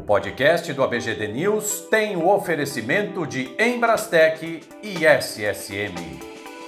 podcast do ABGD News tem o oferecimento de Embrastec e SSM.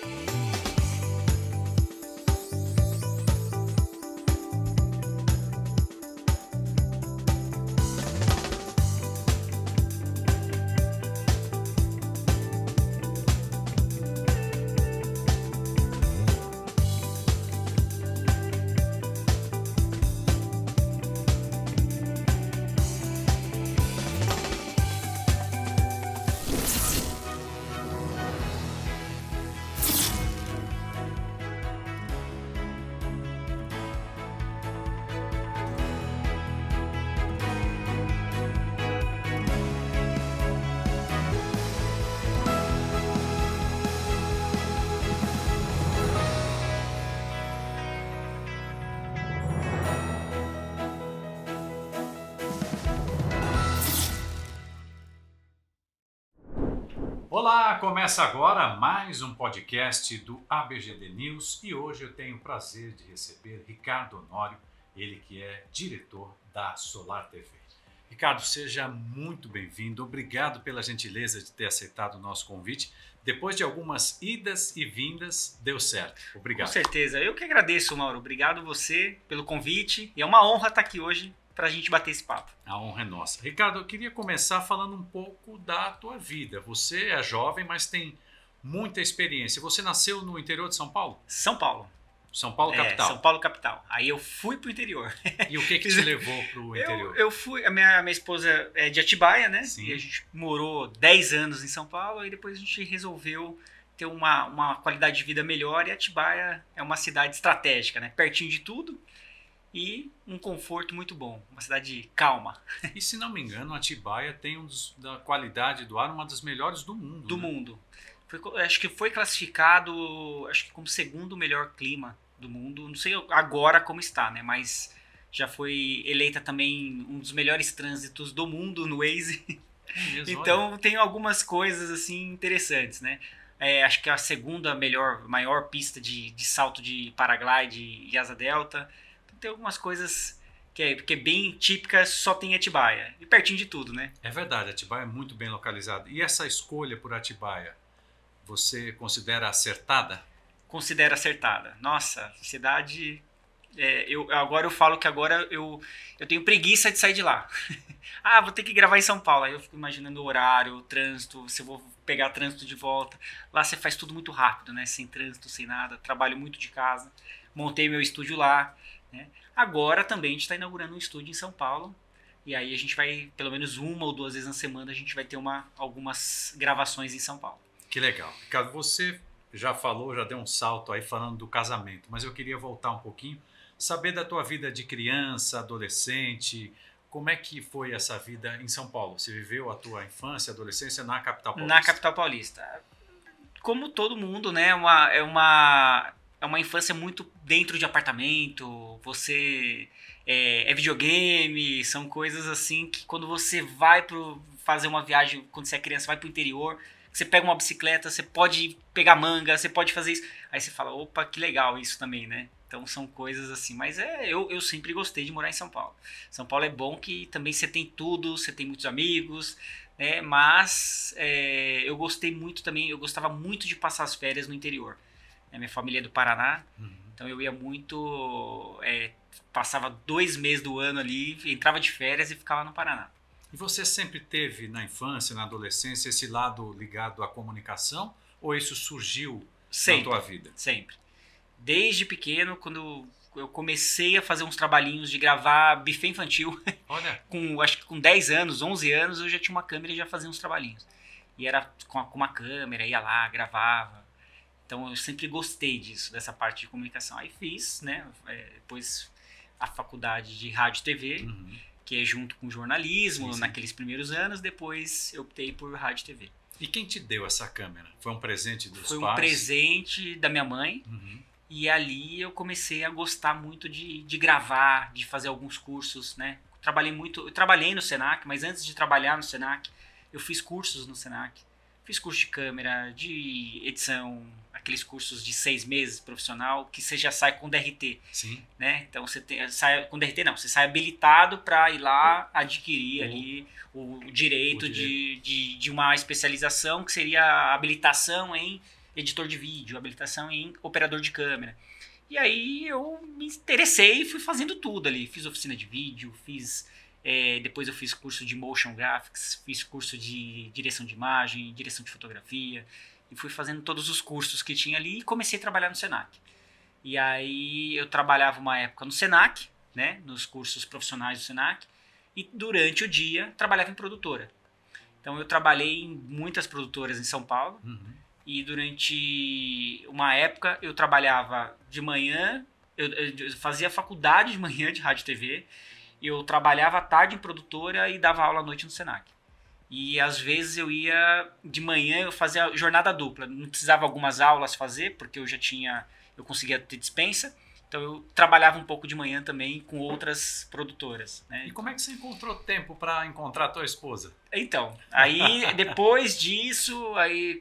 Olá, começa agora mais um podcast do ABGD News e hoje eu tenho o prazer de receber Ricardo Honório, ele que é diretor da Solar TV. Ricardo, seja muito bem-vindo, obrigado pela gentileza de ter aceitado o nosso convite. Depois de algumas idas e vindas, deu certo. Obrigado. Com certeza, eu que agradeço, Mauro. Obrigado você pelo convite e é uma honra estar aqui hoje para a gente bater esse papo. A honra é nossa. Ricardo, eu queria começar falando um pouco da tua vida. Você é jovem, mas tem muita experiência. Você nasceu no interior de São Paulo? São Paulo. São Paulo, capital? São Paulo, capital. Aí eu fui pro interior. E o que te levou pro interior? Eu fui, a minha esposa é de Atibaia, né? Sim. E a gente morou 10 anos em São Paulo e depois a gente resolveu ter uma qualidade de vida melhor e Atibaia é uma cidade estratégica, né? Pertinho de tudo. E um conforto muito bom, uma cidade calma. E se não me engano, Atibaia tem da qualidade do ar, uma das melhores do mundo. Do né? mundo. Acho que foi classificado, como segundo melhor clima do mundo. Não sei agora como está, né? Mas já foi eleita também um dos melhores trânsitos do mundo no Waze. Mesmo, Então olha. tem algumas coisas assim interessantes, né? Acho que é a segunda maior pista de salto de paraglide e asa delta. Tem algumas coisas que é bem típica, só tem Atibaia. E pertinho de tudo, né? É verdade, Atibaia é muito bem localizado. E essa escolha por Atibaia, você considera acertada? Considero acertada. Nossa, cidade... agora eu falo que agora eu tenho preguiça de sair de lá. Vou ter que gravar em São Paulo. Aí eu fico imaginando o horário, o trânsito, se eu vou pegar trânsito de volta. Lá você faz tudo muito rápido, né? Sem trânsito, sem nada. Trabalho muito de casa. Montei meu estúdio lá. Né? Agora também a gente está inaugurando um estúdio em São Paulo e aí a gente vai, pelo menos 1 ou 2 vezes na semana, a gente vai ter algumas gravações em São Paulo. Que legal. Ricardo, você já deu um salto aí falando do casamento, mas eu queria voltar um pouquinho, saber da tua vida de criança, adolescente, como é que foi essa vida em São Paulo? Você viveu a tua infância, adolescência na capital paulista? Na capital paulista. Como todo mundo, né? É uma infância muito dentro de apartamento, você é videogame, são coisas assim que quando você vai fazer uma viagem, quando você é criança, vai pro interior, você pega uma bicicleta, você pode pegar manga, você pode fazer isso. Aí você fala, opa, que legal isso também, né? Então são coisas assim, mas eu sempre gostei de morar em São Paulo. São Paulo é bom que também você tem tudo, você tem muitos amigos, né? Mas eu gostei muito também, eu gostava muito de passar as férias no interior. Minha família é do Paraná, então eu ia muito, passava 2 meses do ano ali, entrava de férias e ficava no Paraná. E você sempre teve na infância, na adolescência, esse lado ligado à comunicação ou isso surgiu na tua vida? Sempre. Desde pequeno, quando eu comecei a fazer uns trabalhinhos de gravar buffet infantil, Olha. Acho que com 10 anos, 11 anos, eu já tinha uma câmera e já fazia uns trabalhinhos. E era com uma câmera, ia lá, gravava. Então eu sempre gostei disso, dessa parte de comunicação. Aí fiz, né, depois a faculdade de rádio e TV, que é junto com jornalismo, sim. naqueles primeiros anos, depois eu optei por rádio e TV. E quem te deu essa câmera? Foi um presente dos pais? Foi um presente da minha mãe, e ali eu comecei a gostar muito de gravar, de fazer alguns cursos, né. Eu trabalhei no Senac, mas antes de trabalhar no Senac, eu fiz cursos no Senac. Fiz curso de câmera, de edição, aqueles cursos de 6 meses profissional, que você já sai com DRT. Sim. Né? Então você sai com DRT, não, você sai habilitado para ir lá adquirir ali o direito de uma especialização, que seria a habilitação em editor de vídeo, habilitação em operador de câmera. E aí eu me interessei e fui fazendo tudo ali. Fiz oficina de vídeo, depois eu fiz curso de motion graphics, fiz curso de direção de imagem, direção de fotografia, e fui fazendo todos os cursos que tinha ali e comecei a trabalhar no Senac. E aí eu trabalhava uma época no Senac, né, nos cursos profissionais do Senac, e durante o dia trabalhava em produtora. Então eu trabalhei em muitas produtoras em São Paulo, e durante uma época eu trabalhava de manhã, eu fazia faculdade de manhã de rádio e TV, eu trabalhava à tarde em produtora e dava aula à noite no Senac. E às vezes eu ia de manhã, eu fazia jornada dupla, não precisava algumas aulas fazer, porque eu conseguia ter dispensa, então eu trabalhava um pouco de manhã também com outras produtoras. Né? E como é que você encontrou tempo para encontrar a tua esposa? Então, aí depois disso,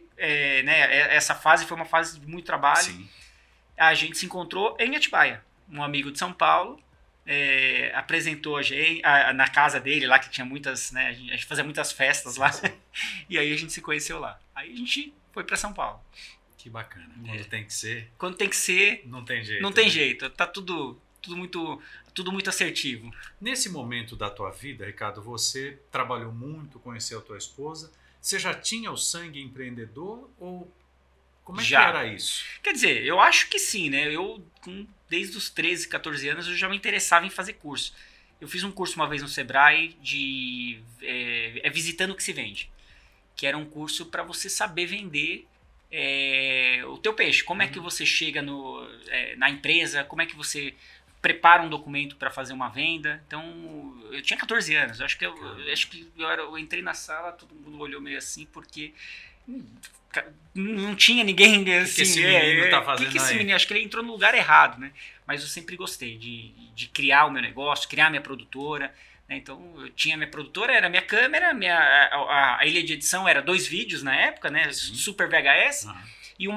né, essa fase foi uma fase de muito trabalho. Sim. A gente se encontrou em Atibaia, um amigo de São Paulo, apresentou a gente na casa dele lá, que tinha muitas, né, a gente fazia muitas festas lá, e aí a gente se conheceu lá. Aí a gente foi para São Paulo. Que bacana. Quando tem que ser... Quando tem que ser... Não tem jeito. Não tem jeito. Tá tudo muito assertivo. Nesse momento da tua vida, Ricardo, você trabalhou muito, conheceu a tua esposa. Você já tinha o sangue empreendedor ou como é que era isso? Quer dizer, eu acho que sim, né? Desde os 13, 14 anos eu já me interessava em fazer curso. Eu fiz um curso uma vez no Sebrae de Visitando o que se vende, que era um curso para você saber vender o teu peixe. Como é que você chega na empresa, como é que você prepara um documento para fazer uma venda. Então, eu tinha 14 anos. Acho que eu entrei na sala, todo mundo olhou meio assim, porque não tinha ninguém assim. Que esse menino tá fazendo esse menino? Acho que ele entrou no lugar errado, né? Mas eu sempre gostei de criar o meu negócio, criar minha produtora. Então, eu tinha minha produtora, era minha câmera, a ilha de edição era 2 vídeos na época, né? Super VHS, e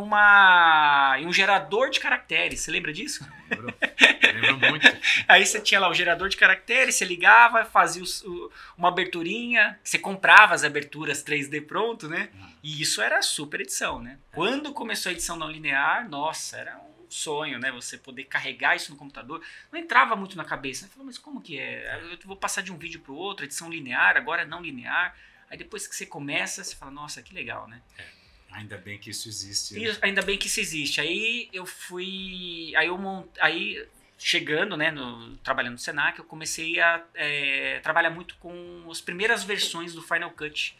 um gerador de caracteres. Você lembra disso? Lembro muito. Aí você tinha lá o gerador de caracteres, você ligava, fazia uma aberturinha, você comprava as aberturas 3D pronto, né? E isso era super edição, né? Quando começou a edição não linear, nossa, era um sonho, né? Você poder carregar isso no computador. Não entrava muito na cabeça. Eu falei, mas como que é? Eu vou passar de um vídeo para o outro, edição linear, agora não linear. Aí depois que você começa, você fala, nossa, que legal, né? Ainda bem que isso existe. Né? Ainda bem que isso existe. Aí eu fui... Aí chegando, né, trabalhando no Senac, eu comecei a trabalhar muito com as primeiras versões do Final Cut.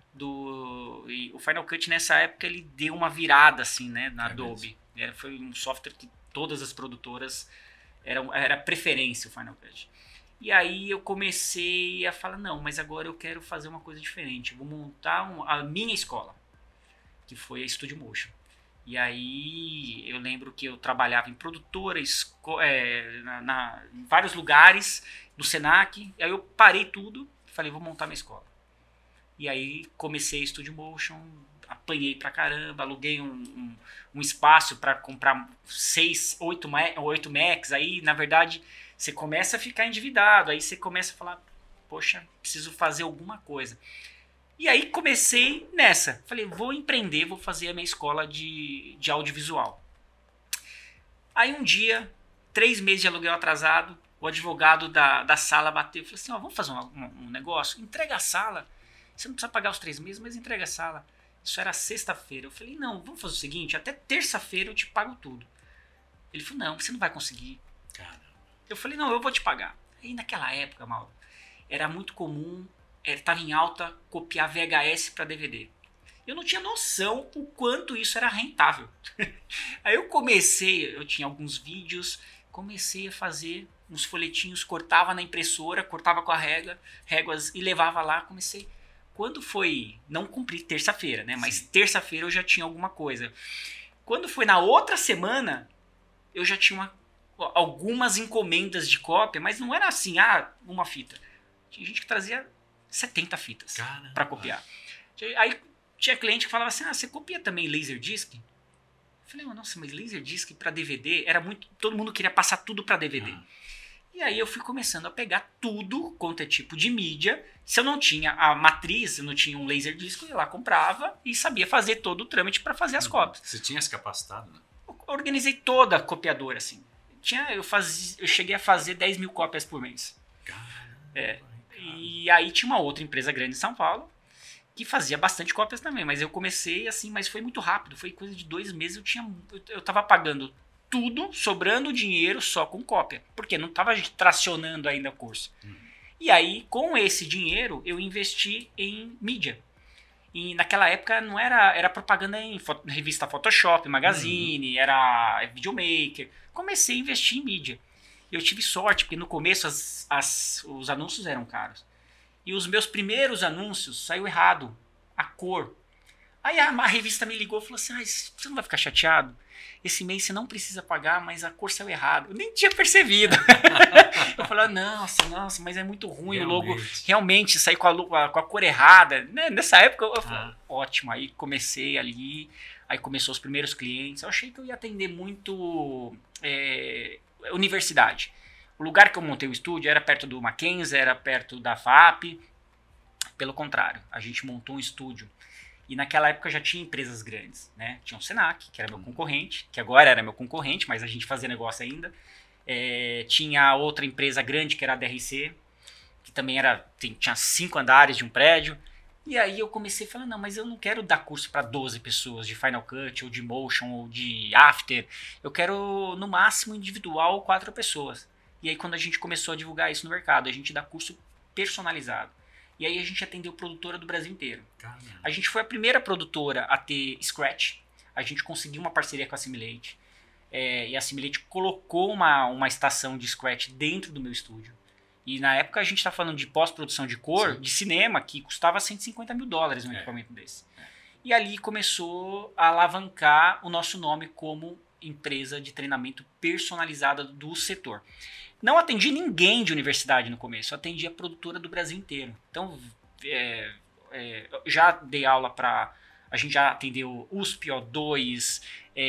E o Final Cut nessa época ele deu uma virada assim, né, na Adobe. Foi um software que todas as produtoras era preferência o Final Cut. E aí eu comecei a falar, não, mas agora eu quero fazer uma coisa diferente. Eu vou montar a minha escola, que foi a Studio Motion. E aí eu lembro que eu trabalhava em produtoras, em vários lugares, no Senac. E aí eu parei tudo e falei, vou montar minha escola. E aí comecei a Studio Motion, apanhei pra caramba, aluguei um espaço para comprar 8 Macs. Aí, na verdade, você começa a ficar endividado. Aí você começa a falar, poxa, preciso fazer alguma coisa. E aí comecei nessa. Falei, vou empreender, vou fazer a minha escola de audiovisual. Aí um dia, 3 meses de aluguel atrasado, o advogado da sala bateu e falou assim, vamos fazer um negócio? Entrega a sala. Você não precisa pagar os 3 meses, mas entrega a sala. Isso era sexta-feira. Eu falei, não, vamos fazer o seguinte, até terça-feira eu te pago tudo. Ele falou, não, você não vai conseguir. Caramba. Eu falei, não, eu vou te pagar. E naquela época, Mauro, era muito comum, estava em alta copiar VHS para DVD. Eu não tinha noção o quanto isso era rentável. Aí eu tinha alguns vídeos, comecei a fazer uns folhetinhos, cortava na impressora, cortava com a réguas e levava lá, comecei... Quando foi, não cumpri terça-feira, né? Mas terça-feira eu já tinha alguma coisa. Quando foi na outra semana, eu já tinha algumas encomendas de cópia, mas não era assim, uma fita. Tinha gente que trazia 70 fitas para copiar. Aí tinha cliente que falava assim, você copia também Laserdisc? Falei, nossa, mas Laserdisc para DVD era muito... Todo mundo queria passar tudo para DVD. E aí eu fui começando a pegar tudo quanto é tipo de mídia. Se eu não tinha a matriz, eu não tinha um Laserdisc, eu ia lá, comprava e sabia fazer todo o trâmite para fazer as cópias. Você tinha se capacitado, né? Eu organizei toda a copiadora, assim. Eu cheguei a fazer 10 mil cópias por mês. Caramba, e aí tinha uma outra empresa grande em São Paulo que fazia bastante cópias também. Mas eu comecei assim, mas foi muito rápido. Foi coisa de 2 meses, eu tava pagando tudo, sobrando dinheiro só com cópia. Porque não tava tracionando ainda o curso. E aí, com esse dinheiro, eu investi em mídia. E naquela época não era propaganda em revista Photoshop, Magazine, era videomaker. Comecei a investir em mídia. Eu tive sorte, porque no começo os anúncios eram caros. E os meus primeiros anúncios saiu errado, a cor. Aí a revista me ligou e falou assim, você não vai ficar chateado? Esse mês você não precisa pagar, mas a cor saiu errada. Eu nem tinha percebido. Eu falei, nossa, mas é muito ruim o logo. Realmente, sair com a cor errada. Nessa época, eu falei, ótimo. Aí comecei ali, aí começou os primeiros clientes. Eu achei que eu ia atender muito universidade. O lugar que eu montei o estúdio era perto do Mackenzie, era perto da FAP. Pelo contrário, a gente montou um estúdio. E naquela época já tinha empresas grandes, né? Tinha o Senac, que era meu concorrente, que agora era meu concorrente, mas a gente fazia negócio ainda. Tinha outra empresa grande, que era a DRC, que também tinha 5 andares de um prédio. E aí eu comecei a falar, não, mas eu não quero dar curso para 12 pessoas de Final Cut, ou de Motion, ou de After. Eu quero, no máximo, individual, 4 pessoas. E aí quando a gente começou a divulgar isso no mercado, a gente dá curso personalizado. E aí a gente atendeu produtora do Brasil inteiro. Caramba. A gente foi a primeira produtora a ter Scratch. A gente conseguiu uma parceria com a Simulate. E a Simulate colocou uma estação de Scratch dentro do meu estúdio. E na época a gente está falando de pós-produção de cor, de cinema, que custava $150 mil um equipamento desse. E ali começou a alavancar o nosso nome como empresa de treinamento personalizada do setor. Não atendi ninguém de universidade no começo, eu atendi a produtora do Brasil inteiro. Então, já dei aula para... A gente já atendeu USP, O2,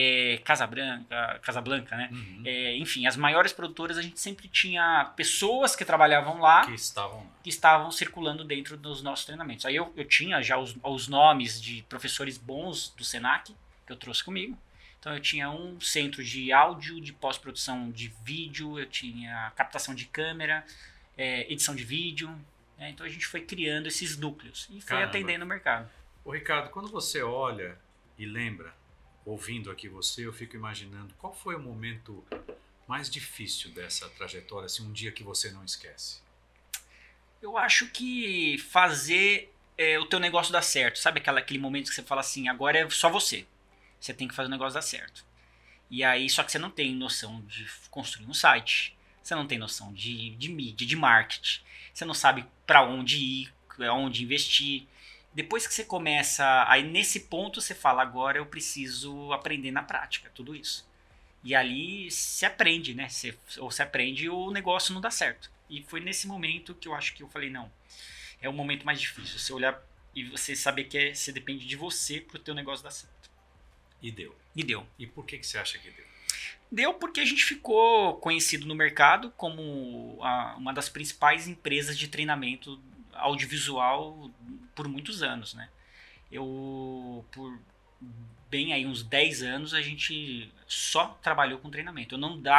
Casablanca, né? Enfim, as maiores produtoras, a gente sempre tinha pessoas que trabalhavam lá, que estavam circulando dentro dos nossos treinamentos. Aí eu tinha já os nomes de professores bons do Senac, que eu trouxe comigo. Então eu tinha um centro de áudio, de pós-produção de vídeo, eu tinha captação de câmera, edição de vídeo. Então a gente foi criando esses núcleos e foi atendendo o mercado. Ô Ricardo, quando você olha e lembra, ouvindo aqui você, eu fico imaginando qual foi o momento mais difícil dessa trajetória, assim, um dia que você não esquece? Eu acho que fazer o teu negócio dar certo, sabe aquele momento que você fala assim, agora é só você. Você tem que fazer o negócio dar certo. E aí, só que você não tem noção de construir um site. Você não tem noção de mídia, de marketing. Você não sabe para onde ir, onde investir. Depois que você começa, aí nesse ponto você fala, agora eu preciso aprender na prática, tudo isso. E ali se aprende, né? Ou se aprende ou o negócio não dá certo. E foi nesse momento que eu acho que eu falei, não, é o momento mais difícil. Você olhar e você saber que você depende de você para o teu negócio dar certo. E deu. E por que você acha que deu? Deu porque a gente ficou conhecido no mercado como uma das principais empresas de treinamento audiovisual por muitos anos, né? Por bem aí uns 10 anos, a gente só trabalhou com treinamento. Eu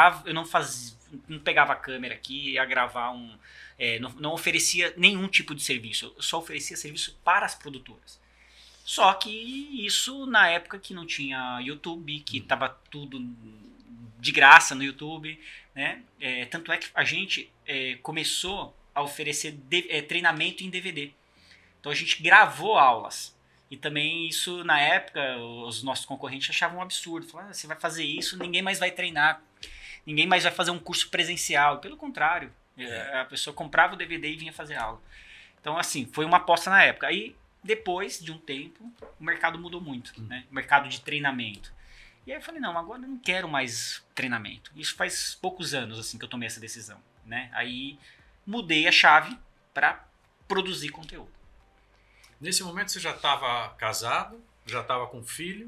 não pegava a câmera aqui e ia gravar não oferecia nenhum tipo de serviço. Eu só oferecia serviço para as produtoras. Só que isso na época que não tinha YouTube, que estava tudo de graça no YouTube, né? Tanto é que a gente começou a oferecer treinamento em DVD. Então a gente gravou aulas. E também isso, na época, os nossos concorrentes achavam um absurdo. Falaram, você vai fazer isso, ninguém mais vai treinar. Ninguém mais vai fazer um curso presencial. Pelo contrário, a pessoa comprava o DVD e vinha fazer aula. Então, assim, foi uma aposta na época. Aí, depois de um tempo, o mercado mudou muito, né? O mercado de treinamento. E aí eu falei, não, agora eu não quero mais treinamento. Isso faz poucos anos assim que eu tomei essa decisão, né? Aí mudei a chave para produzir conteúdo. Nesse momento você já estava casado, já estava com filho?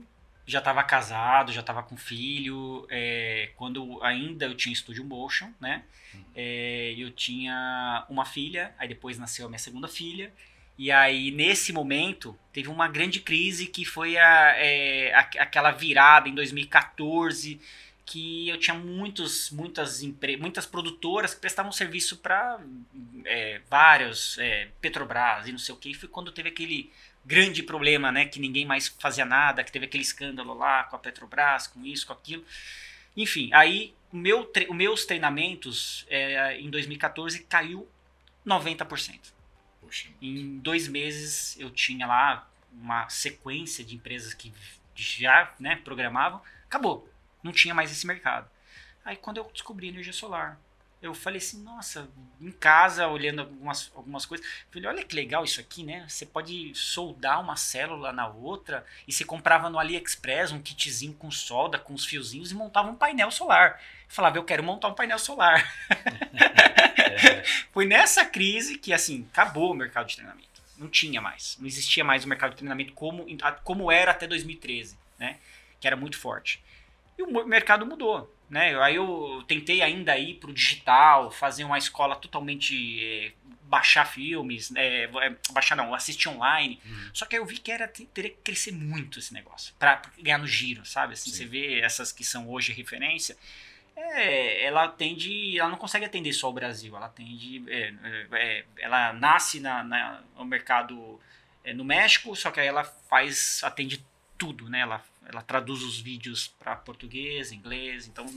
já estava casado, já estava com filho, quando ainda eu tinha Studio Motion, né? Eu tinha uma filha, aí depois nasceu a minha segunda filha, e aí nesse momento teve uma grande crise que foi aquela virada em 2014, que eu tinha muitas produtoras que prestavam serviço para vários, Petrobras e não sei o que, e foi quando teve aquele grande problema, né, que ninguém mais fazia nada, que teve aquele escândalo lá com a Petrobras, com isso, com aquilo. Enfim, aí os meus treinamentos em 2014 caiu 90%. Poxa. Em 2 meses eu tinha lá uma sequência de empresas que já, né, programavam, acabou, não tinha mais esse mercado. Aí quando eu descobri energia solar, eu falei assim, nossa, em casa, olhando algumas coisas, falei, olha que legal isso aqui, né? Você pode soldar uma célula na outra, e você comprava no AliExpress um kitzinho com solda, com os fiozinhos, e montava um painel solar. Eu falava, eu quero montar um painel solar. Foi nessa crise que, assim, acabou o mercado de treinamento. Não tinha mais. Não existia mais o mercado de treinamento como era até 2013, né? Que era muito forte. E o mercado mudou, né? Aí eu tentei ainda ir pro digital, fazer uma escola totalmente baixar filmes, baixar não, assistir online. Só que aí eu vi que teria que crescer muito esse negócio para ganhar no giro, sabe? Assim, você vê essas que são hoje referência, ela não consegue atender só o Brasil, ela atende, ela nasce no mercado no México, só que aí ela atende tudo, né? Ela traduz os vídeos para português, inglês, então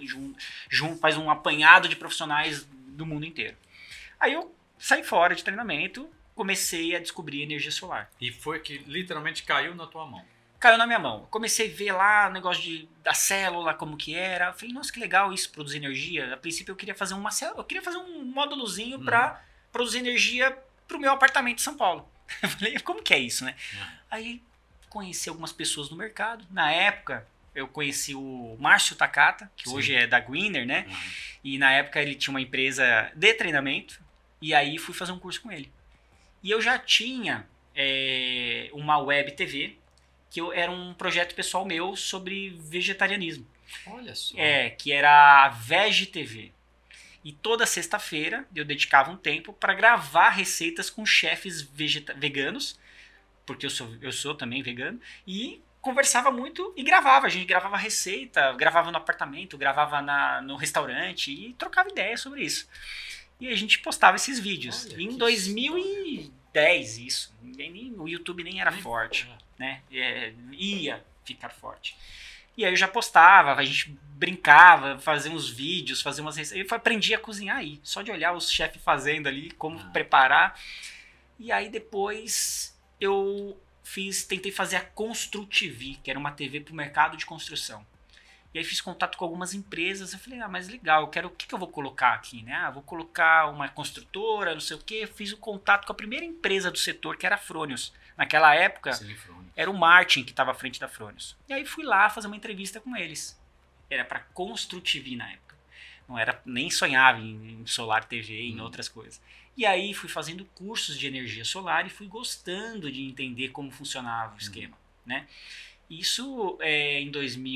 faz um apanhado de profissionais do mundo inteiro. Aí eu saí fora de treinamento, comecei a descobrir energia solar. E foi que literalmente caiu na tua mão. Caiu na minha mão. Comecei a ver lá o negócio da célula, como que era. Eu falei, nossa, que legal isso, produzir energia. A princípio eu queria fazer um módulozinho para produzir energia pro meu apartamento em São Paulo. Eu falei, como que é isso, né? Aí conheci algumas pessoas no mercado. Na época, eu conheci o Márcio Takata, que hoje é da Greener, né? E na época ele tinha uma empresa de treinamento. E aí fui fazer um curso com ele. E eu já tinha uma web TV, que era um projeto pessoal meu sobre vegetarianismo. Olha só. Que era a VegTV. E toda sexta-feira eu dedicava um tempo para gravar receitas com chefes veganos, porque eu sou também vegano, e conversava muito e gravava. A gente gravava receita, gravava no apartamento, gravava no restaurante e trocava ideias sobre isso. E a gente postava esses vídeos. Olha, em 2010 isso. O YouTube nem era forte, né? Ia ficar forte. E aí eu já postava, a gente brincava, fazia uns vídeos, fazia umas receitas. Eu aprendi a cozinhar aí, só de olhar os chefes fazendo ali, como preparar. E aí depois eu tentei fazer a Construtv, que era uma TV para o mercado de construção. E aí fiz contato com algumas empresas, eu falei, mas legal, o que eu vou colocar aqui, né? Vou colocar uma construtora, não sei o quê. Fiz o contato com a primeira empresa do setor, que era a Fronius. Naquela época, era o Martin que estava à frente da Fronius. E aí fui lá fazer uma entrevista com eles. Era para Construtv na época. Não era, nem sonhava em Solar TV, em outras coisas. E aí fui fazendo cursos de energia solar e fui gostando de entender como funcionava o esquema, né? Isso em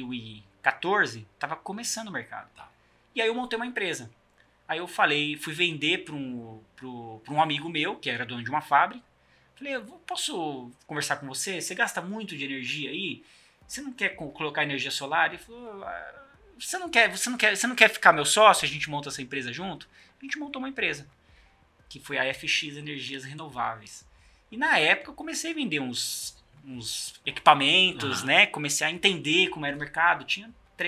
2014, estava começando o mercado. E aí eu montei uma empresa. Aí eu fui vender para um amigo meu, que era dono de uma fábrica. Falei, posso conversar com você? Você gasta muito de energia aí? Você não quer colocar energia solar? Ele falou, você não quer ficar meu sócio? A gente monta essa empresa junto? A gente montou uma empresa, que foi a FX Energias Renováveis. E na época eu comecei a vender uns equipamentos, né? Comecei a entender como era o mercado. Tinha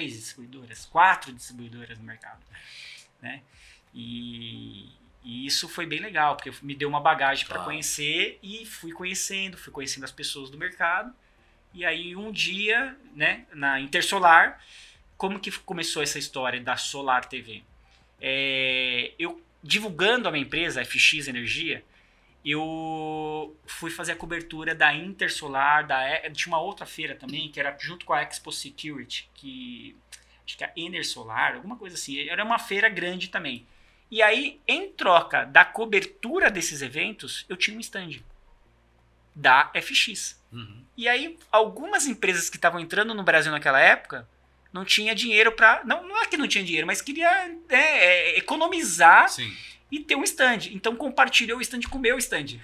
4 distribuidoras no mercado, né? E isso foi bem legal, porque me deu uma bagagem para conhecer, e fui conhecendo as pessoas do mercado. E aí um dia, né, na Intersolar, como que começou essa história da Solar TV? Eu divulgando a minha empresa, FX Energia, eu fui fazer a cobertura da Intersolar, tinha uma outra feira também, que era junto com a Expo Security, que acho que é a Enersolar, alguma coisa assim. Era uma feira grande também. E aí, em troca da cobertura desses eventos, eu tinha um stand da FX. Uhum. E aí, algumas empresas que estavam entrando no Brasil naquela época não tinha dinheiro para... Não é que não tinha dinheiro, mas queria economizar Sim. e ter um stand. Então, compartilhou o stand com o meu stand.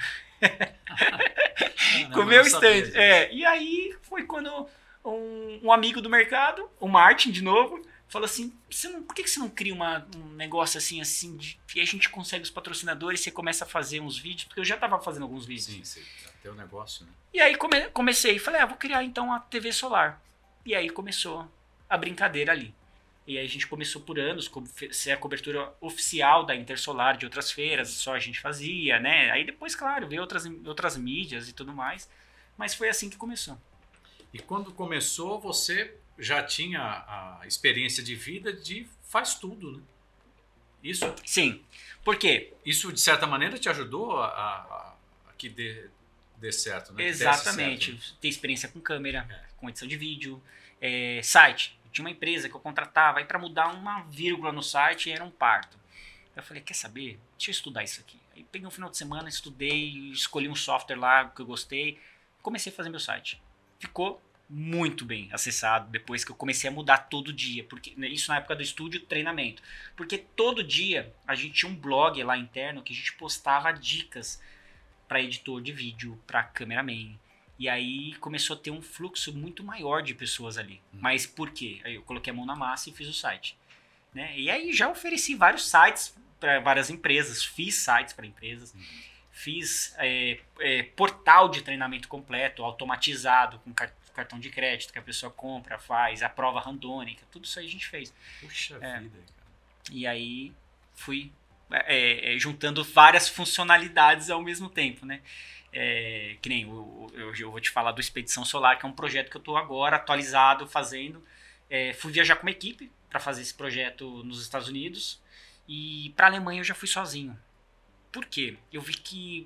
Caramba, Com o eu meu não sabia stand. disso. E aí, foi quando um amigo do mercado, o Martin, de novo, falou assim, por que você não cria um negócio assim, e a gente consegue os patrocinadores, você começa a fazer uns vídeos, porque eu já estava fazendo alguns vídeos. Sim, sim. Até o negócio, né? E aí comecei, falei, vou criar então a TV solar. E aí começou a brincadeira ali. E aí a gente começou por anos, ser a cobertura oficial da Intersolar, de outras feiras, só a gente fazia, né? Aí depois, claro, veio outras mídias e tudo mais, mas foi assim que começou. E quando começou, você já tinha a experiência de vida de faz tudo, né? Isso, Sim, por quê? isso de certa maneira te ajudou a que dê certo, né? Que desse Exatamente. certo, né? Ter experiência com câmera, com edição de vídeo, site. Eu tinha uma empresa que eu contratava, aí para mudar uma vírgula no site era um parto. Eu falei, quer saber? Deixa eu estudar isso aqui. Aí peguei um final de semana, estudei, escolhi um software lá que eu gostei, comecei a fazer meu site. Ficou muito bem acessado depois que eu comecei a mudar todo dia, porque isso na época do estúdio, treinamento. Porque todo dia a gente tinha um blog lá interno que a gente postava dicas para editor de vídeo, para cameraman. E aí começou a ter um fluxo muito maior de pessoas ali. Mas por quê? Aí eu coloquei a mão na massa e fiz o site. Né? E aí já ofereci vários sites para várias empresas, fiz sites para empresas, fiz portal de treinamento completo, automatizado, com cartão de crédito que a pessoa compra, faz, a prova randômica, tudo isso aí a gente fez. Puxa vida, cara. E aí fui juntando várias funcionalidades ao mesmo tempo, né? Que nem eu vou te falar do Expedição Solar, que é um projeto que eu estou agora atualizado, fazendo. Fui viajar com uma equipe para fazer esse projeto nos Estados Unidos, e para a Alemanha eu já fui sozinho. Por quê? Eu vi que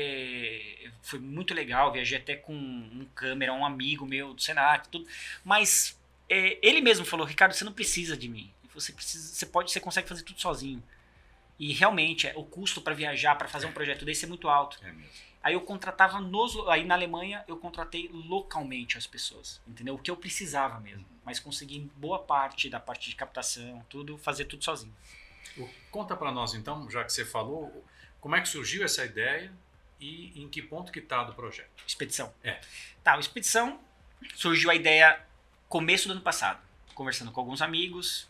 foi muito legal, viajei até com um câmera, um amigo meu do Senac, tudo, mas ele mesmo falou, Ricardo, você não precisa de mim, você consegue fazer tudo sozinho. E realmente, o custo para viajar, para fazer um projeto desse é muito alto. É mesmo. Aí eu contratava, aí na Alemanha, eu contratei localmente as pessoas, entendeu? O que eu precisava mesmo, mas consegui boa parte da parte de captação, tudo, fazer tudo sozinho. Conta para nós então, já que você falou, como é que surgiu essa ideia e em que ponto que está do projeto? Expedição. Tá, o Expedição surgiu a ideia começo do ano passado, conversando com alguns amigos,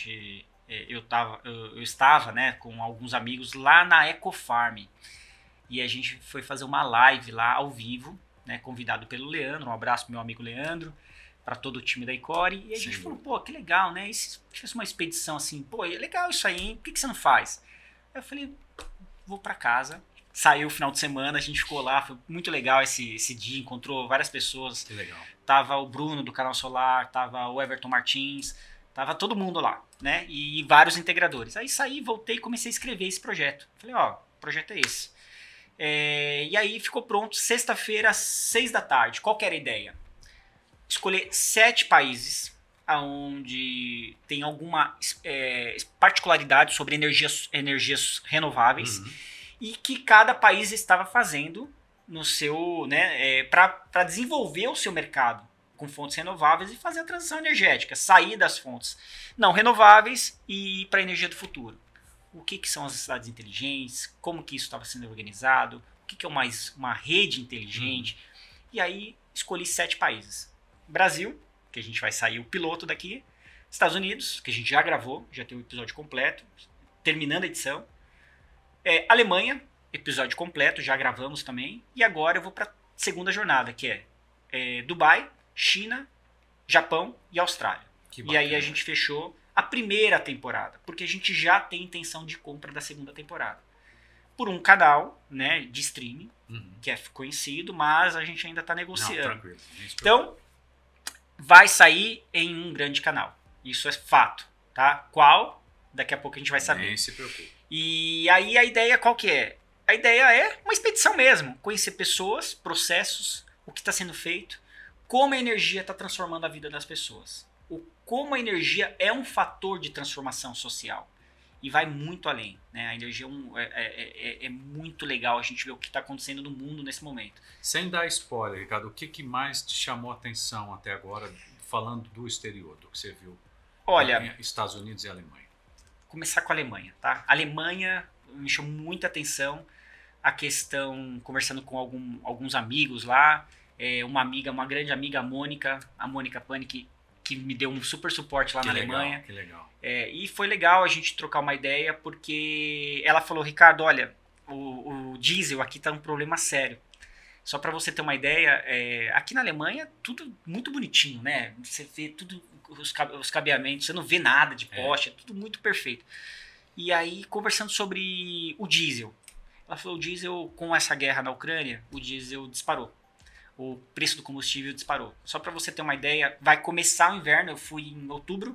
eu estava, né, com alguns amigos lá na Ecofarm, e a gente foi fazer uma live lá ao vivo, né, convidado pelo Leandro, um abraço pro meu amigo Leandro, para todo o time da Icore, e a gente falou, pô, que legal, né, e se tivesse uma expedição assim, pô, é legal isso aí, hein? Por que você não faz? Aí eu falei, vou para casa, saiu o final de semana, a gente ficou lá, foi muito legal esse dia, encontrou várias pessoas. Que legal. Tava o Bruno do Canal Solar, tava o Everton Martins, tava todo mundo lá, né? E vários integradores. Aí saí, voltei e comecei a escrever esse projeto. Falei, ó, o projeto é esse. E aí ficou pronto, sexta-feira, às 6 da tarde. Qual que era a ideia? Escolher 7 países onde tem alguma particularidade sobre energias renováveis, e que cada país estava fazendo no seu, né, para desenvolver o seu mercado com fontes renováveis e fazer a transição energética, sair das fontes não renováveis e ir para a energia do futuro. O que são as cidades inteligentes, como que isso estava sendo organizado, o que é uma rede inteligente. E aí escolhi 7 países. Brasil, que a gente vai sair o piloto daqui. Estados Unidos, que a gente já gravou, já tem o episódio completo, terminando a edição. Alemanha, episódio completo, já gravamos também. E agora eu vou para a segunda jornada, que é Dubai, China, Japão e Austrália. E aí a gente fechou a primeira temporada, porque a gente já tem intenção de compra da segunda temporada. Por um canal, né, de streaming, que é conhecido, mas a gente ainda está negociando. Não, tranquilo. Então, vai sair em um grande canal. Isso é fato, tá? Qual? Daqui a pouco a gente vai saber. Nem se preocupe. E aí a ideia qual que é? A ideia é uma expedição mesmo. Conhecer pessoas, processos, o que está sendo feito, como a energia está transformando a vida das pessoas. Como a energia é um fator de transformação social. e vai muito além, né? A energia é muito legal a gente ver o que está acontecendo no mundo nesse momento. Sem dar spoiler, Ricardo, o que mais te chamou a atenção até agora, falando do exterior, do que você viu? Olha, Estados Unidos e Alemanha. Começar com a Alemanha, tá? A Alemanha me chamou muita atenção, a questão, conversando com alguns amigos lá, uma grande amiga, a Mônica Panic, que me deu um super suporte lá na Alemanha. Que legal. E foi legal a gente trocar uma ideia, porque ela falou, Ricardo, olha, o diesel aqui tá um problema sério. Só para você ter uma ideia, aqui na Alemanha tudo muito bonitinho, né? Você vê tudo, os cabeamentos, você não vê nada de poste, é tudo muito perfeito. E aí, conversando sobre o diesel, ela falou, o diesel, com essa guerra na Ucrânia, o diesel disparou. O preço do combustível disparou. Só para você ter uma ideia, vai começar o inverno, eu fui em outubro,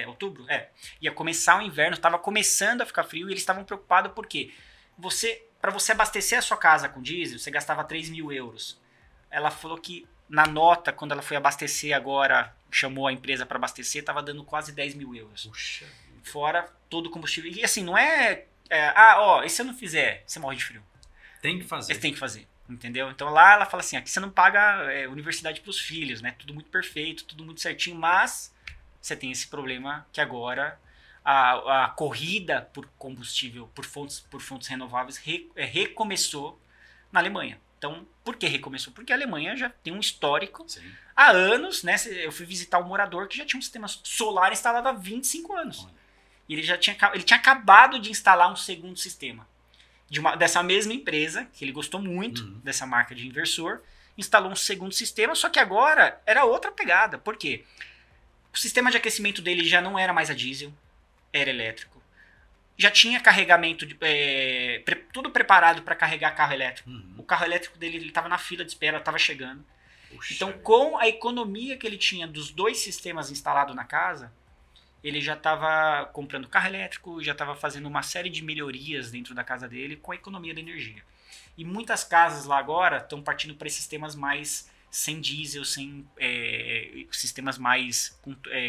ia começar o inverno, estava começando a ficar frio e eles estavam preocupados porque para você abastecer a sua casa com diesel, você gastava 3 mil euros. Ela falou que na nota, quando ela foi abastecer agora, chamou a empresa para abastecer, estava dando quase 10 mil euros. Puxa. Fora todo o combustível. E assim, não e se eu não fizer, você morre de frio. Tem que fazer. Você tem que fazer. Entendeu? Então lá ela fala assim, aqui você não paga universidade para os filhos, né? Tudo muito perfeito, tudo muito certinho, mas você tem esse problema que agora a corrida por combustível, por fontes renováveis recomeçou na Alemanha. Então, por que recomeçou? Porque a Alemanha já tem um histórico há anos, né? Eu fui visitar um morador que já tinha um sistema solar instalado há 25 anos. Olha. E ele tinha acabado de instalar um segundo sistema. Dessa mesma empresa, que ele gostou muito dessa marca de inversor, instalou um segundo sistema, só que agora era outra pegada. Por quê? O sistema de aquecimento dele já não era mais a diesel, era elétrico. Já tinha carregamento, tudo preparado para carregar carro elétrico. O carro elétrico dele estava na fila de espera, estava chegando. Puxa, então, com a economia que ele tinha dos 2 sistemas instalados na casa, ele já estava comprando carro elétrico, já estava fazendo uma série de melhorias dentro da casa dele com a economia da energia. E muitas casas lá agora estão partindo para esses sistemas mais sem diesel, sem sistemas mais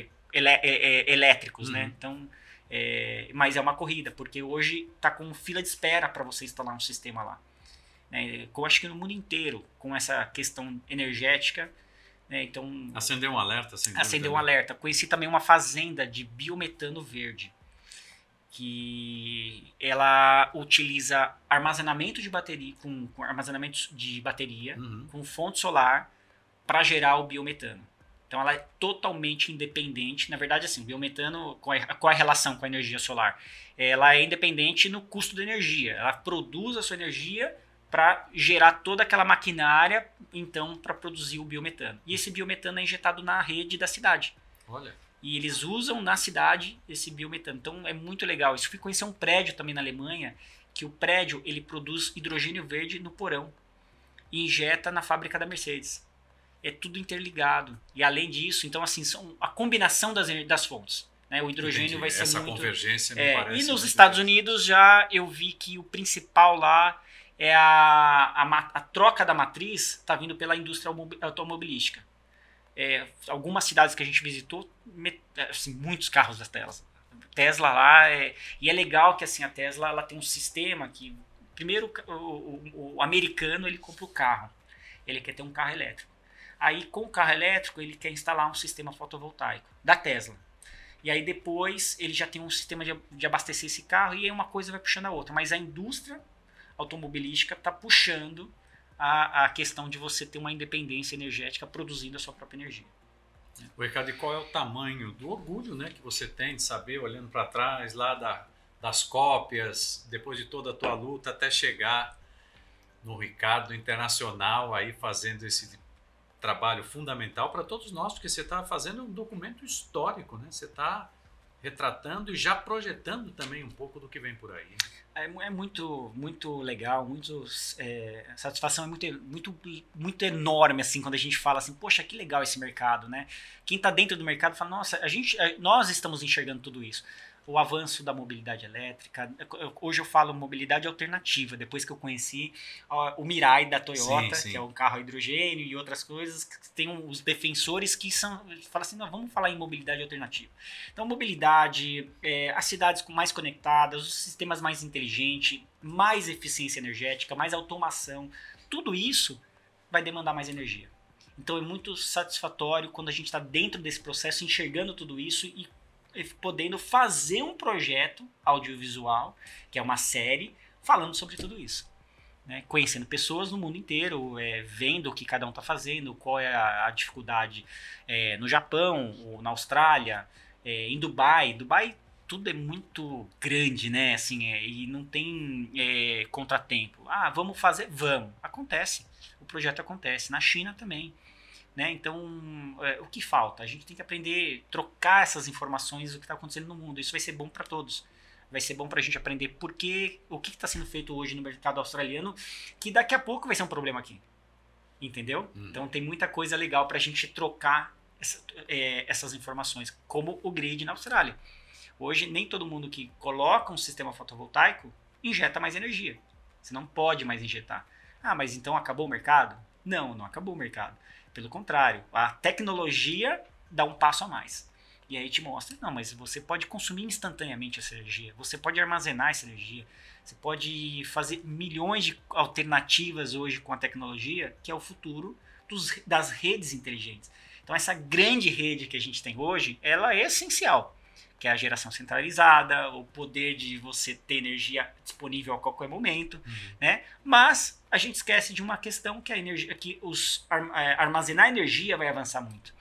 elétricos, né? Então, mas é uma corrida, porque hoje está com fila de espera para você instalar um sistema lá. Eu acho que no mundo inteiro, com essa questão energética, então, acendeu um alerta. Acendeu um alerta. Conheci também uma fazenda de biometano verde, que ela utiliza armazenamento de bateria, com armazenamento de bateria, com fonte solar, para gerar o biometano. Então ela é totalmente independente. Na verdade, assim, o biometano, qual é a relação com a energia solar? Ela é independente no custo da energia. Ela produz a sua energia para gerar toda aquela maquinária, então, para produzir o biometano. E esse biometano é injetado na rede da cidade. Olha. E eles usam na cidade esse biometano. Então, é muito legal. Isso fui conhecer um prédio também na Alemanha, que o prédio ele produz hidrogênio verde no porão e injeta na fábrica da Mercedes. É tudo interligado. E além disso, então, assim, são a combinação das fontes. Né? O hidrogênio vai ser essa muito... convergência me parece. E nos Estados Unidos já eu vi que o principal lá é a troca da matriz está vindo pela indústria automobilística. Algumas cidades que a gente visitou, assim, muitos carros da Tesla lá, e é legal que assim, a Tesla ela tem um sistema que, primeiro, o americano ele compra o carro, ele quer ter um carro elétrico. Aí com o carro elétrico ele quer instalar um sistema fotovoltaico da Tesla. E aí depois ele já tem um sistema de abastecer esse carro e aí uma coisa vai puxando a outra. Mas a indústria automobilística está puxando a questão de você ter uma independência energética produzindo a sua própria energia. O Ricardo, e qual é o tamanho do orgulho, né, que você tem de saber, olhando para trás, lá das cópias, depois de toda a tua luta, até chegar no Ricardo Internacional, aí fazendo esse trabalho fundamental para todos nós, porque você está fazendo um documento histórico, né? Você está retratando e já projetando também um pouco do que vem por aí. É muito, muito legal, a satisfação é muito enorme, assim, quando a gente fala assim, poxa, que legal esse mercado, né? Quem está dentro do mercado fala, nossa, nós estamos enxergando tudo isso. O avanço da mobilidade elétrica. Hoje eu falo mobilidade alternativa, depois que eu conheci o Mirai da Toyota, sim. que é um carro a hidrogênio e outras coisas, que tem os defensores que falam assim, não, vamos falar em mobilidade alternativa. Então, mobilidade, as cidades mais conectadas, os sistemas mais inteligentes, mais eficiência energética, mais automação, tudo isso vai demandar mais energia. Então, é muito satisfatório quando a gente está dentro desse processo, enxergando tudo isso e podendo fazer um projeto audiovisual, que é uma série, falando sobre tudo isso. Né? Conhecendo pessoas no mundo inteiro, vendo o que cada um está fazendo, qual é a dificuldade no Japão, ou na Austrália, em Dubai. Dubai tudo é muito grande, né? Assim, e não tem contratempo. Ah, vamos fazer? Vamos. Acontece. O projeto acontece. Na China também. Né? Então, o que falta? A gente tem que aprender a trocar essas informações do que está acontecendo no mundo. Isso vai ser bom para todos. Vai ser bom para a gente aprender o que está sendo feito hoje no mercado australiano, que daqui a pouco vai ser um problema aqui. Entendeu? Então, tem muita coisa legal para a gente trocar essas informações, como o grid na Austrália. Hoje, nem todo mundo que coloca um sistema fotovoltaico injeta mais energia. Você não pode mais injetar. Ah, mas então acabou o mercado? Não acabou o mercado. Pelo contrário, a tecnologia dá um passo a mais. E aí te mostra, não, mas você pode consumir instantaneamente essa energia, você pode armazenar essa energia, você pode fazer milhões de alternativas hoje com a tecnologia, que é o futuro das redes inteligentes. Então essa grande rede que a gente tem hoje, ela é essencial, que é a geração centralizada, o poder de você ter energia disponível a qualquer momento, né? Mas a gente esquece de uma questão que a energia, que armazenar energia vai avançar muito.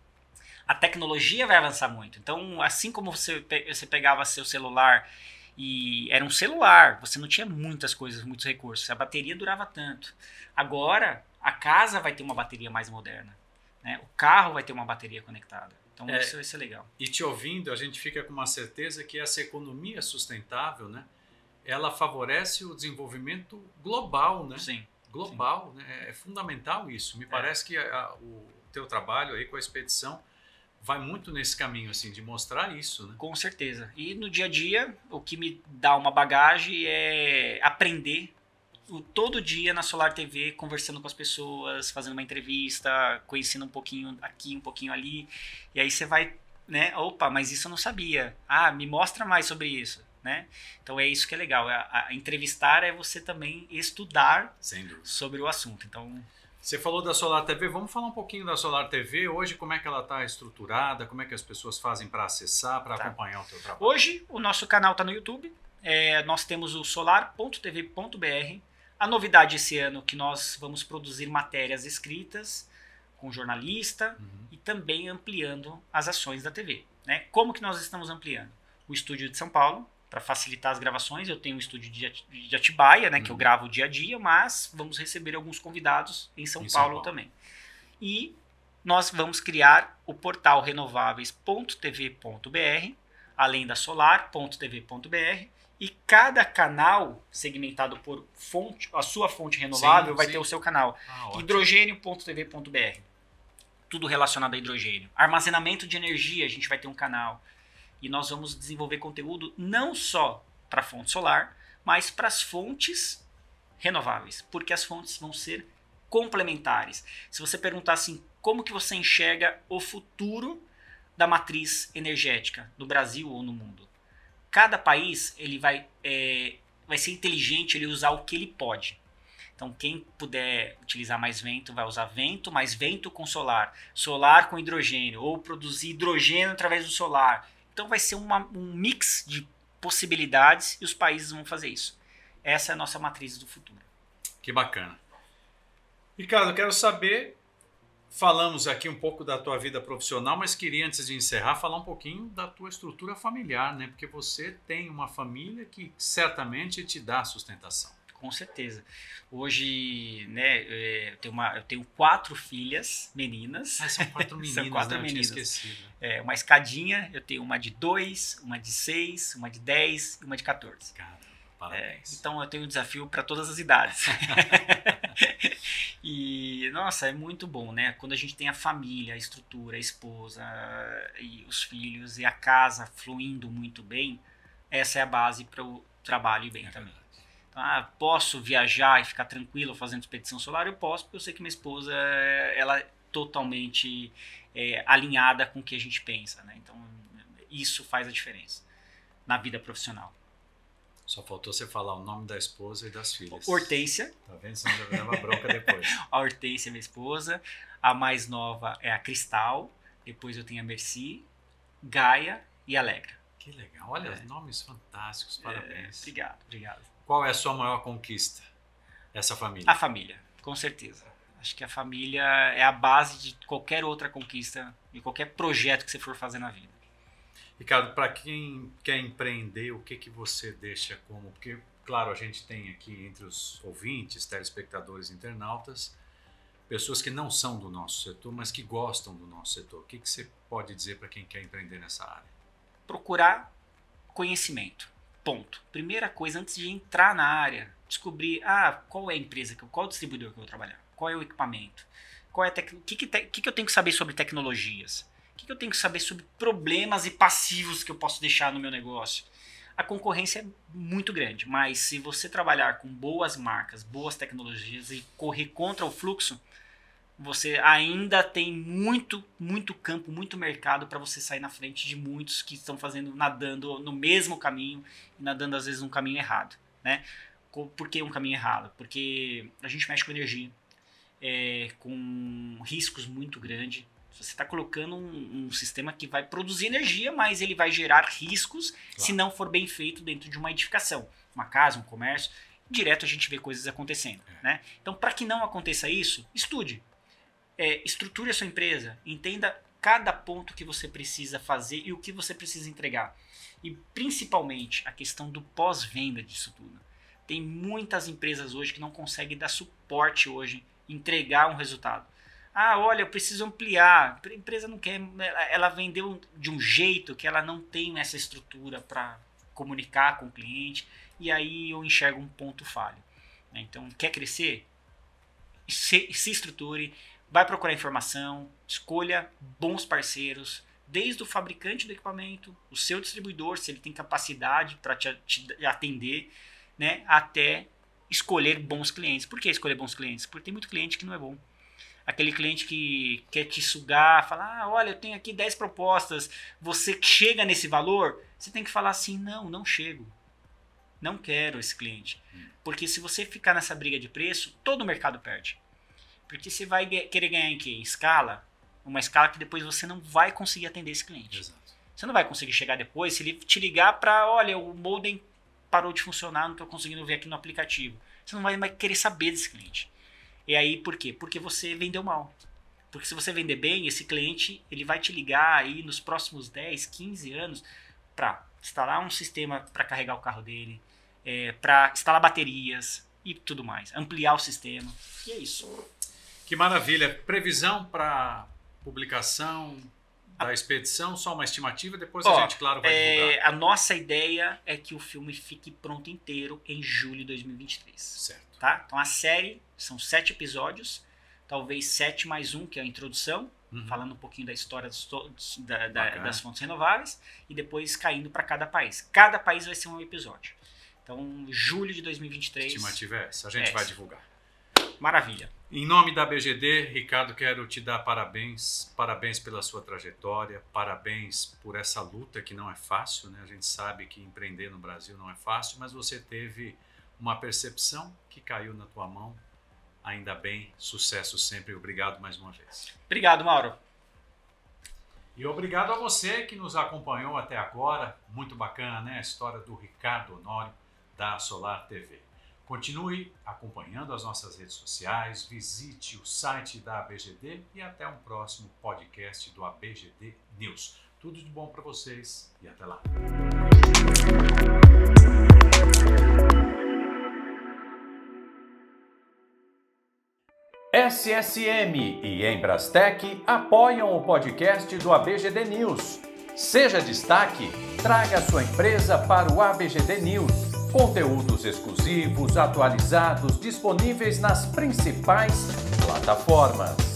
A tecnologia vai avançar muito. Então, assim como você pegava seu celular e era um celular, você não tinha muitas coisas, muitos recursos, a bateria durava tanto. Agora, a casa vai ter uma bateria mais moderna, né? O carro vai ter uma bateria conectada. Então, isso vai ser legal. E te ouvindo, a gente fica com uma certeza que essa economia sustentável, né, ela favorece o desenvolvimento global, né? Sim. Global, sim. Né? É fundamental isso. Me parece que o teu trabalho aí com a expedição vai muito nesse caminho, assim, de mostrar isso, né? Com certeza. E no dia a dia, o que me dá uma bagagem é aprender todo dia na Solar TV, conversando com as pessoas, fazendo uma entrevista, conhecendo um pouquinho aqui, um pouquinho ali. E aí você vai, né? Opa, mas isso eu não sabia. Ah, me mostra mais sobre isso, né? Então é isso que é legal. A entrevistar é você também estudar sobre o assunto. Então... Você falou da Solar TV, vamos falar um pouquinho da Solar TV. Hoje, como é que ela está estruturada? Como é que as pessoas fazem para acessar, para acompanhar o teu trabalho? Hoje, o nosso canal está no YouTube. Nós temos o solar.tv.br. A novidade esse ano é que nós vamos produzir matérias escritas com jornalista e também ampliando as ações da TV. Né? Como que nós estamos ampliando? O estúdio de São Paulo, para facilitar as gravações. Eu tenho um estúdio de Atibaia, né, que eu gravo dia a dia, mas vamos receber alguns convidados em São Paulo também. E nós vamos criar o portal renováveis.tv.br, além da solar.tv.br, e cada canal segmentado por fonte, a sua fonte renovável vai ter o seu canal. Hidrogênio.tv.br, tudo relacionado a hidrogênio. Armazenamento de energia, a gente vai ter um canal. E nós vamos desenvolver conteúdo não só para a fonte solar, mas para as fontes renováveis, porque as fontes vão ser complementares. Se você perguntar assim, como que você enxerga o futuro da matriz energética no Brasil ou no mundo? Cada país ele vai ser inteligente, ele usar o que ele pode. Então, quem puder utilizar mais vento, vai usar vento, mais vento com solar. Solar com hidrogênio, ou produzir hidrogênio através do solar. Então vai ser um mix de possibilidades e os países vão fazer isso. Essa é a nossa matriz do futuro. Que bacana. Ricardo, quero saber, falamos aqui um pouco da tua vida profissional, mas queria, antes de encerrar, falar um pouquinho da tua estrutura familiar, né? Porque você tem uma família que certamente te dá sustentação. Com certeza. Hoje, né, eu tenho 4 filhas meninas. São 4 meninas, são 4 né? meninas. Eu tinha esquecido. Uma escadinha, eu tenho uma de 2, uma de 6, uma de 10 e uma de 14. Cara, Parabéns. Então eu tenho um desafio para todas as idades. E, nossa, é muito bom, né? Quando a gente tem a família, a estrutura, a esposa e os filhos e a casa fluindo muito bem, essa é a base para o trabalho ir bem também. Então, posso viajar e ficar tranquilo fazendo expedição solar? Eu posso, porque eu sei que minha esposa ela é totalmente alinhada com o que a gente pensa, né? Então, isso faz a diferença na vida profissional. Só faltou você falar o nome da esposa e das filhas. Hortência. Tá vendo? Senão já leva bronca depois. A Hortência é minha esposa. A mais nova é a Cristal. Depois eu tenho a Merci, Gaia e Alegra. Que legal. Olha, nomes fantásticos. Parabéns. Obrigado. Qual é a sua maior conquista? Essa família? A família, com certeza. Acho que a família é a base de qualquer outra conquista e qualquer projeto que você for fazer na vida. Ricardo, para quem quer empreender, o que você deixa como... Porque, claro, a gente tem aqui entre os ouvintes, telespectadores, internautas, pessoas que não são do nosso setor, mas que gostam do nosso setor. O que você pode dizer para quem quer empreender nessa área? Procurar conhecimento. Ponto. Primeira coisa, antes de entrar na área, descobrir qual é a empresa, qual é o distribuidor que eu vou trabalhar, qual é o equipamento, qual é o que eu tenho que saber sobre tecnologias. O que eu tenho que saber sobre problemas e passivos que eu posso deixar no meu negócio? A concorrência é muito grande, mas se você trabalhar com boas marcas, boas tecnologias e correr contra o fluxo, você ainda tem muito campo, muito mercado para você sair na frente de muitos que estão nadando no mesmo caminho e nadando às vezes num caminho errado, né? Por que um caminho errado? Porque a gente mexe com energia, com riscos muito grandes. Você está colocando um sistema que vai produzir energia, mas ele vai gerar riscos se não for bem feito dentro de uma edificação. Uma casa, um comércio, direto a gente vê coisas acontecendo. Né? Então, para que não aconteça isso, estude. Estruture a sua empresa, entenda cada ponto que você precisa fazer e o que você precisa entregar. E principalmente a questão do pós-venda disso tudo. Tem muitas empresas hoje que não conseguem dar suporte hoje, entregar um resultado. Olha, eu preciso ampliar. A empresa não quer, ela vendeu de um jeito que ela não tem essa estrutura para comunicar com o cliente, e aí eu enxergo um ponto falho. Então, quer crescer? Se estruture, vai procurar informação, escolha bons parceiros, desde o fabricante do equipamento, o seu distribuidor, se ele tem capacidade para te atender, né, até escolher bons clientes. Por que escolher bons clientes? Porque tem muito cliente que não é bom. Aquele cliente que quer te sugar, fala, olha, eu tenho aqui 10 propostas, você chega nesse valor? Você tem que falar assim, não chego. Não quero esse cliente. Porque se você ficar nessa briga de preço, todo o mercado perde. Porque você vai querer ganhar em quê? Em escala? Uma escala que depois você não vai conseguir atender esse cliente. Exato. Você não vai conseguir chegar depois, se ele te ligar para, olha, o modem parou de funcionar, não estou conseguindo ver aqui no aplicativo. Você não vai querer saber desse cliente. E aí, por quê? Porque você vendeu mal. Porque se você vender bem, esse cliente ele vai te ligar aí nos próximos 10, 15 anos para instalar um sistema para carregar o carro dele, para instalar baterias e tudo mais. Ampliar o sistema. E é isso. Que maravilha. Previsão para publicação da expedição, só uma estimativa, depois a gente, claro, vai divulgar. A nossa ideia é que o filme fique pronto inteiro em julho de 2023. Certo. Tá? Então a série são 7 episódios, talvez 7 mais um, que é a introdução, falando um pouquinho da história das fontes renováveis, e depois caindo para cada país. Cada país vai ser um episódio. Então, julho de 2023... A estimativa é essa, a gente vai divulgar. Maravilha. Em nome da BGD, Ricardo, quero te dar parabéns. Parabéns pela sua trajetória, parabéns por essa luta que não é fácil, né? A gente sabe que empreender no Brasil não é fácil, mas você teve uma percepção que caiu na tua mão. Ainda bem, sucesso sempre. Obrigado mais uma vez. Obrigado, Mauro. E obrigado a você que nos acompanhou até agora. Muito bacana, né? A história do Ricardo Honório, da Solar TV. Continue acompanhando as nossas redes sociais, visite o site da ABGD e até um próximo podcast do ABGD News. Tudo de bom para vocês e até lá. SSM e Embrastec apoiam o podcast do ABGD News. Seja destaque, traga sua empresa para o ABGD News. Conteúdos exclusivos, atualizados, disponíveis nas principais plataformas.